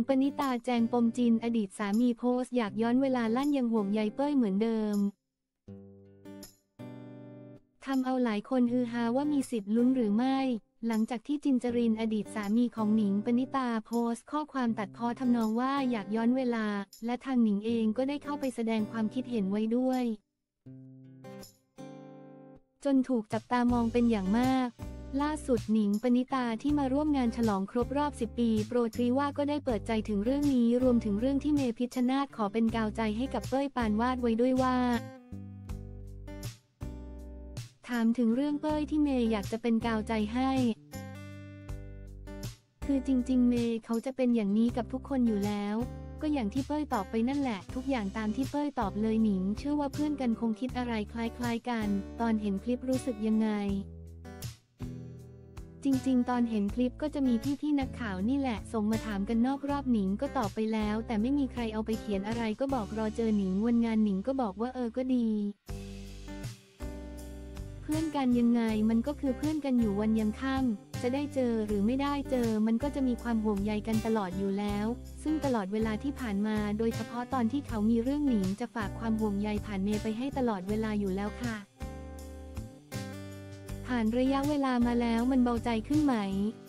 ปณิตาแจงปมจีนอดีตสามีโพสต์อยากย้อนเวลาลั่นยังห่วงใยเป้ยเหมือนเดิมทำเอาหลายคนฮือฮาว่ามีสิทธิ์ลุ้นหรือไม่หลังจากที่จินจรินอดีตสามีของหนิงปณิตาโพสต์ข้อความตัดพ้อทำนองว่าอยากย้อนเวลาและทางหนิงเองก็ได้เข้าไปแสดงความคิดเห็นไว้ด้วยจนถูกจับตามองเป็นอย่างมากล่าสุดหนิงปณิตาที่มาร่วมงานฉลองครบรอบ10 ปีโปรทรีว่าก็ได้เปิดใจถึงเรื่องนี้รวมถึงเรื่องที่เมพิชชนาธิ์ขอเป็นกาวใจให้กับเป้ยปานวาดไว้ด้วยว่าถามถึงเรื่องเป้ยที่เมย์อยากจะเป็นกาวใจให้คือจริงๆเมย์เขาจะเป็นอย่างนี้กับทุกคนอยู่แล้วก็อย่างที่เป้ยตอบไปนั่นแหละทุกอย่างตามที่เป้ยตอบเลยหนิงเชื่อว่าเพื่อนกันคงคิดอะไรคล้ายๆกันตอนเห็นคลิปรู้สึกยังไงจริงๆตอนเห็นคลิปก็จะมีพี่ๆนักข่าวนี่แหละส่งมาถามกันนอกรอบหนิงก็ตอบไปแล้วแต่ไม่มีใครเอาไปเขียนอะไรก็บอกรอเจอหนิงวันงานหนิงก็บอกว่าก็ดีเพื่อนกันยังไงมันก็คือเพื่อนกันอยู่วันยังค่ำจะได้เจอหรือไม่ได้เจอมันก็จะมีความห่วงใยกันตลอดอยู่แล้วซึ่งตลอดเวลาที่ผ่านมาโดยเฉพาะตอนที่เขามีเรื่องหนิงจะฝากความห่วงใยผ่านเมย์ไปให้ตลอดเวลาอยู่แล้วค่ะผ่านระยะเวลามาแล้วมันเบาใจขึ้นไหม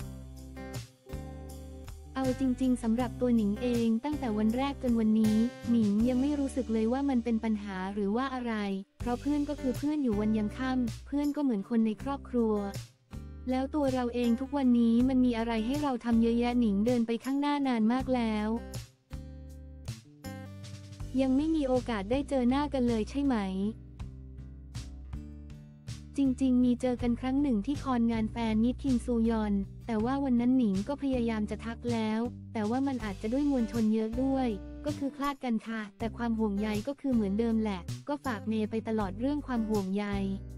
เอาจริงๆสำหรับตัวหนิงเองตั้งแต่วันแรกจนวันนี้หนิงยังไม่รู้สึกเลยว่ามันเป็นปัญหาหรือว่าอะไรเพราะเพื่อนก็คือเพื่อนอยู่วันยังค่ำเพื่อนก็เหมือนคนในครอบครัวแล้วตัวเราเองทุกวันนี้มันมีอะไรให้เราทำเยอะแยะหนิงเดินไปข้างหน้านานมากแล้วยังไม่มีโอกาสได้เจอหน้ากันเลยใช่ไหมจริงๆมีเจอกันครั้งหนึ่งที่คอนงานแฟนมิตรคิมซูยอนแต่ว่าวันนั้นหนิงก็พยายามจะทักแล้วแต่ว่ามันอาจจะด้วยมวลชนเยอะด้วยก็คือคลาดกันค่ะแต่ความห่วงใยก็คือเหมือนเดิมแหละก็ฝากเมย์ไปตลอดเรื่องความห่วงใย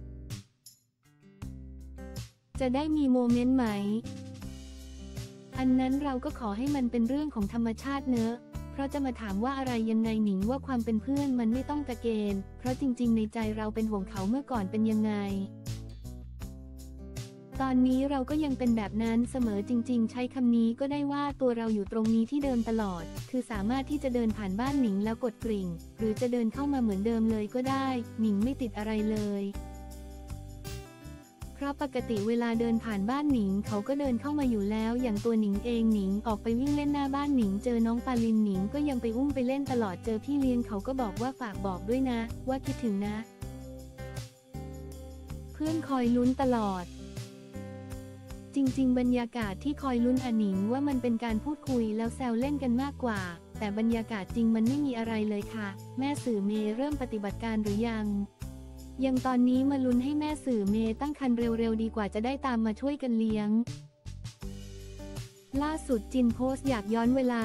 จะได้มีโมเมนต์ไหมอันนั้นเราก็ขอให้มันเป็นเรื่องของธรรมชาติเนอะเพราะจะมาถามว่าอะไรยังไงหนิงว่าความเป็นเพื่อนมันไม่ต้องตะเกณฑ์เพราะจริงๆในใจเราเป็นห่วงเขาเมื่อก่อนเป็นยังไงตอนนี้เราก็ยังเป็นแบบนั้นเสมอจริงๆใช้คำนี้ก็ได้ว่าตัวเราอยู่ตรงนี้ที่เดิมตลอดคือสามารถที่จะเดินผ่านบ้านหนิงแล้วกดกริ่งหรือจะเดินเข้ามาเหมือนเดิมเลยก็ได้หนิงไม่ติดอะไรเลยเพราะปกติเวลาเดินผ่านบ้านหนิงเขาก็เดินเข้ามาอยู่แล้วอย่างตัวหนิงเองหนิงออกไปวิ่งเล่นหน้าบ้านหนิงเจอน้องปาลินหนิงก็ยังไปอุ้มไปเล่นตลอดเจอพี่เลี้ยงเขาก็บอกว่าฝากบอกด้วยนะว่าคิดถึงนะเพื่อนคอยลุ้นตลอดจริงๆบรรยากาศที่คอยลุ้นหนิงว่ามันเป็นการพูดคุยแล้วแซวเล่นกันมากกว่าแต่บรรยากาศจริงมันไม่มีอะไรเลยค่ะแม่สื่อเมย์เริ่มปฏิบัติการหรือยังตอนนี้มาลุ้นให้แม่สื่อเมย์ตั้งครรภ์เร็วๆดีกว่าจะได้ตามมาช่วยกันเลี้ยงล่าสุดจินโพสต์อยากย้อนเวลา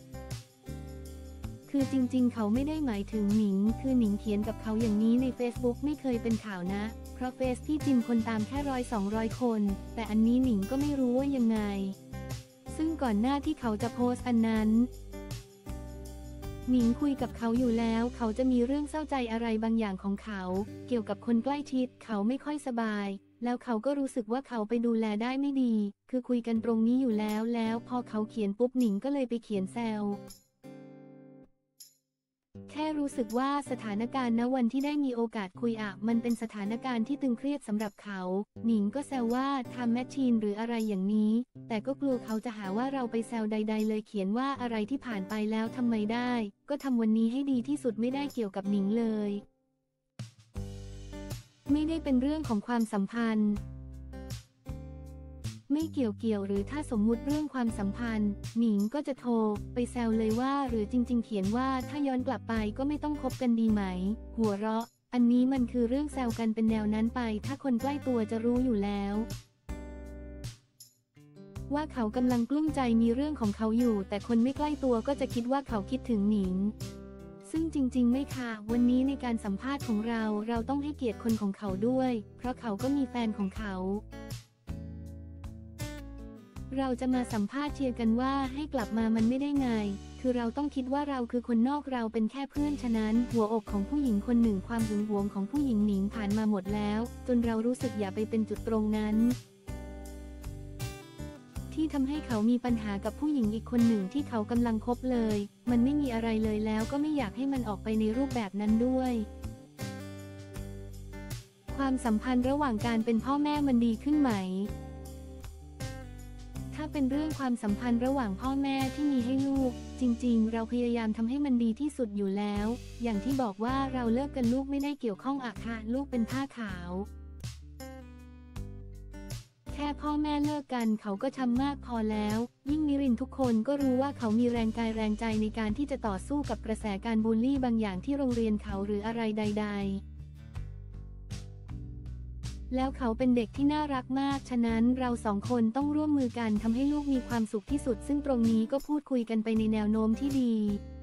คือจริงๆเขาไม่ได้หมายถึงหนิงคือหนิงเขียนกับเขาอย่างนี้ใน Facebook ไม่เคยเป็นข่าวนะเพราะเฟซที่จินคนตามแค่100-200 คนแต่อันนี้หนิงก็ไม่รู้ว่ายังไงซึ่งก่อนหน้าที่เขาจะโพสต์อันนั้นหนิงคุยกับเขาอยู่แล้วเขาจะมีเรื่องเศร้าใจอะไรบางอย่างของเขาเกี่ยวกับคนใกล้ชิดเขาไม่ค่อยสบายแล้วเขาก็รู้สึกว่าเขาไปดูแลได้ไม่ดีคือคุยกันตรงนี้อยู่แล้วพอเขาเขียนปุ๊บหนิงก็เลยไปเขียนแซวแค่รู้สึกว่าสถานการณ์ณวันที่ได้มีโอกาสคุยมันเป็นสถานการณ์ที่ตึงเครียดสำหรับเขาหนิงก็แซวว่าทำแมชชีนหรืออะไรอย่างนี้แต่ก็กลัวเขาจะหาว่าเราไปแซวใดๆเลยเขียนว่าอะไรที่ผ่านไปแล้วทำไมได้ก็ทำวันนี้ให้ดีที่สุดไม่ได้เกี่ยวกับหนิงเลยไม่ได้เป็นเรื่องของความสัมพันธ์ไม่เกี่ยวหรือถ้าสมมุติเรื่องความสัมพันธ์หนิงก็จะโทรไปแซวเลยว่าหรือจริงๆเขียนว่าถ้าย้อนกลับไปก็ไม่ต้องคบกันดีไหมหัวเราะอันนี้มันคือเรื่องแซวกันเป็นแนวนั้นไปถ้าคนใกล้ตัวจะรู้อยู่แล้วว่าเขากำลังกลุ้มใจมีเรื่องของเขาอยู่แต่คนไม่ใกล้ตัวก็จะคิดว่าเขาคิดถึงหนิงซึ่งจริงๆไม่ค่ะวันนี้ในการสัมภาษณ์ของเราต้องให้เกียรติคนของเขาด้วยเพราะเขาก็มีแฟนของเขาเราจะมาสัมภาษณ์เชียร์กันว่าให้กลับมามันไม่ได้ไงคือเราต้องคิดว่าเราคือคนนอกเราเป็นแค่เพื่อนฉะนั้นหัวอกของผู้หญิงคนหนึ่งความหึงหวงของผู้หญิงหนิงผ่านมาหมดแล้วจนเรารู้สึกอย่าไปเป็นจุดตรงนั้นที่ทำให้เขามีปัญหากับผู้หญิงอีกคนหนึ่งที่เขากำลังคบเลย มันไม่มีอะไรเลยแล้วก็ไม่อยากให้มันออกไปในรูปแบบนั้นด้วยความสัมพันธ์ระหว่างการเป็นพ่อแม่มันดีขึ้นไหมถ้าเป็นเรื่องความสัมพันธ์ระหว่างพ่อแม่ที่มีให้ลูกจริงๆเราพยายามทำให้มันดีที่สุดอยู่แล้วอย่างที่บอกว่าเราเลิกกันลูกไม่ได้เกี่ยวข้องอะค่ะลูกเป็นผ้าขาวแค่พ่อแม่เลิกกันเขาก็ช้ำมากพอแล้วยิ่งนิรินทร์ทุกคนก็รู้ว่าเขามีแรงกายแรงใจในการที่จะต่อสู้กับกระแสการบูลลี่บางอย่างที่โรงเรียนเขาหรืออะไรใดๆแล้วเขาเป็นเด็กที่น่ารักมากฉะนั้นเราสองคนต้องร่วมมือกันทำให้ลูกมีความสุขที่สุดซึ่งตรงนี้ก็พูดคุยกันไปในแนวโน้มที่ดี